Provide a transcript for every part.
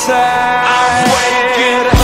inside. I'm waking up.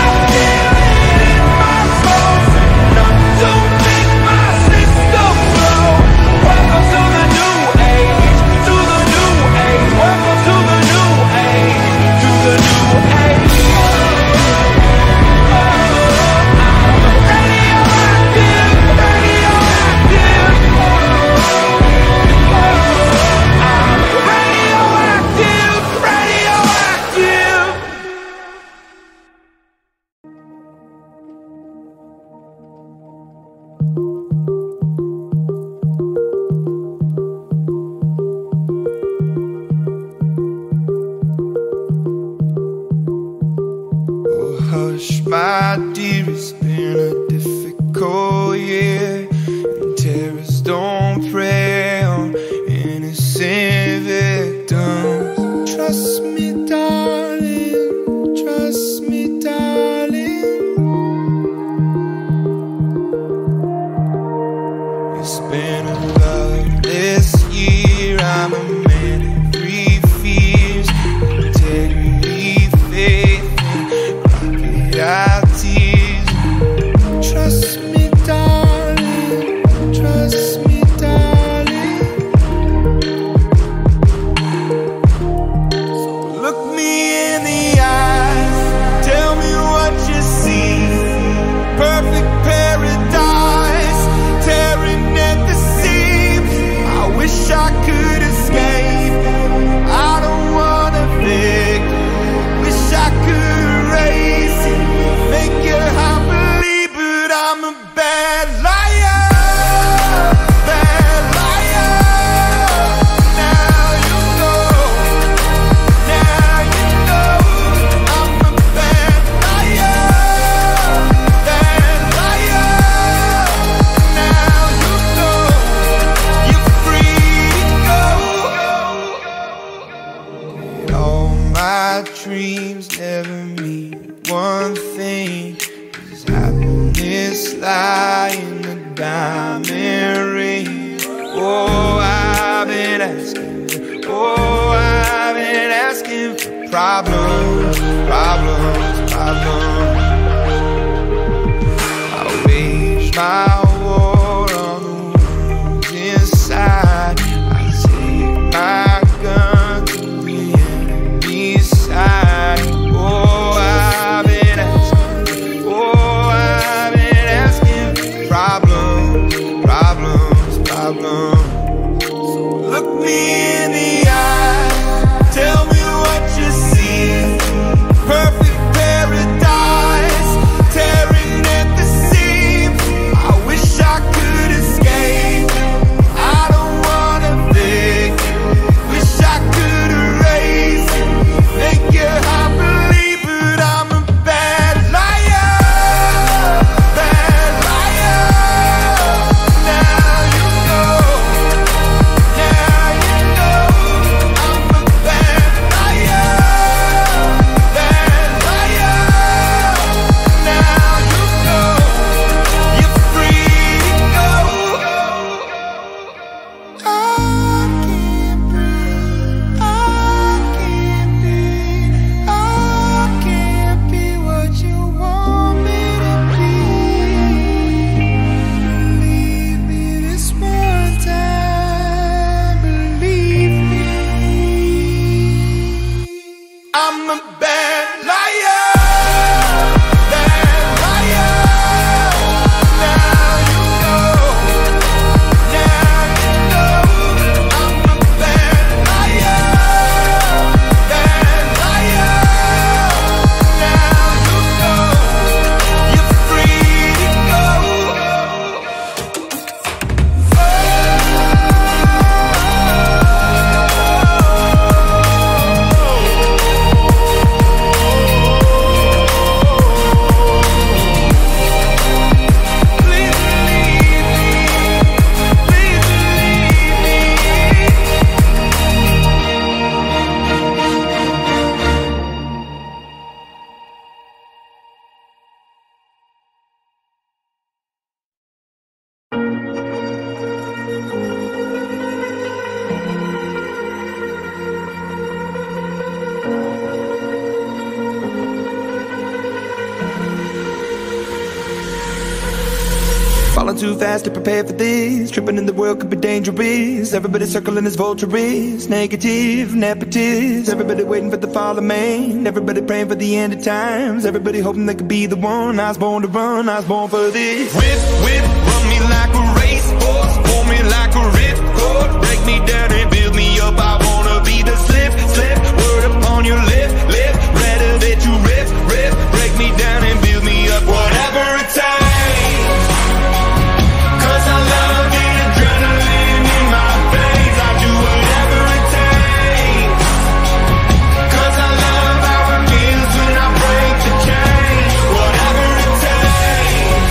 Hush, my dear, it's been a difficult year, and terrorists don't prey on innocent victims. Trust me, darling, trust me, darling. It's been a loveless year. I'm a man in 3 fears: integrity, faith, trust me, darling, trust me, darling. So look me in the eyes, tell me what you see. Perfect paradise, tearing at the seams. I wish I could escape. I don't wanna fake, wish I could erase it, make you happily, but I'm a bad liar, bad liar. Now you know, now you know, I'm a bad liar, bad liar. Now you know, you're free to go. All my dreams never mean one thing, is happiness lie in the diamond ring. Oh, I've been asking, oh, I've been asking for problems, problems, problems. I wage my war on the wounds inside. I take my gun to the enemy's side. Oh, I've been asking, oh, I've been asking for problems, problems, problems. So look me in the eyes, tell me what you see. Perfect paradise, tearing at the seams. I wish falling too fast to prepare for this. Tripping in the world could be dangerous. Everybody circling as vultures, negative, nepotist. Everybody waiting for the fall of man. Everybody praying for the end of times. Everybody hoping they could be the one. I was born to run, I was born for this. Whip, whip, run me like a racehorse, pull me like a ripcord, break me down and build me up. I wanna be the slip, slip, word upon your lip, lip, rather that you rip, rip, break me down and build me up. Whatever it takes, 'cause I love the adrenaline in my veins. I do whatever it takes, 'cause I love how it feels when I break the chain. Whatever it takes,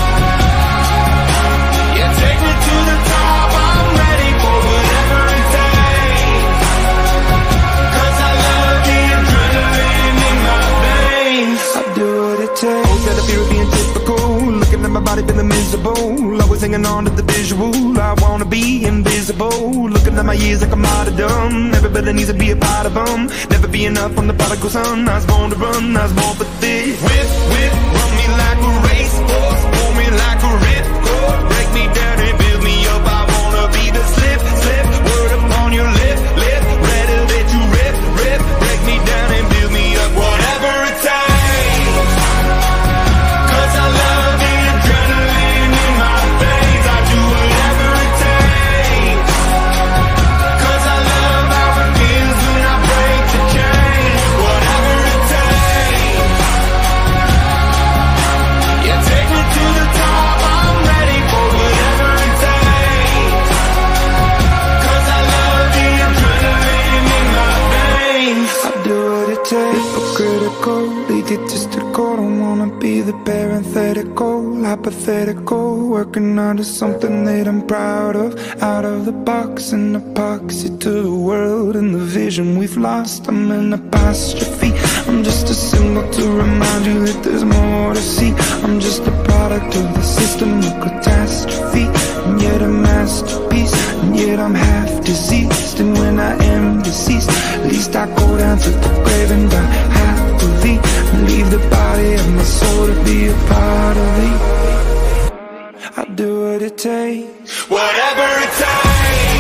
yeah, take me to the top. I'm ready for whatever it takes, 'cause I love the adrenaline in my veins. I do what it takes. Got a fear of being typical, looking at my body feeling miserable. Always hanging on to the visual, I wanna be invisible. Looking at my years like I'm martyrdom. Everybody needs to be a part of them. Never be enough on the prodigal son. I was born to run, I was born for this. Whip, whip, run me like a racehorse, pull me like a ripcord, break me down and build me up. I wanna be the slip, slip, word upon your lip, lip, rather that you rip, rip, break me down and build me up. Whatever it takes, 'cause I love the adrenaline in my veins. I do whatever it takes, 'cause I love how it feels when I break the chain. Whatever it takes, yeah, take me to the top. I'm ready for whatever it takes, 'cause I love the adrenaline in my veins. I do what it takes. Critical, egotistical. Don't wanna be the parenthetical, hypothetical. Working out of something that I'm proud of. Out of the box, an epoxy to the world and the vision we've lost. I'm an apostrophe. I'm just a symbol to remind you that there's more to see. I'm just a product of the system of catastrophe, and yet a masterpiece, and yet I'm half diseased. And when I am deceased, at least I go down to the grave and die happily, and leave the body of my soul to be a part of me. I do what it takes, whatever it takes.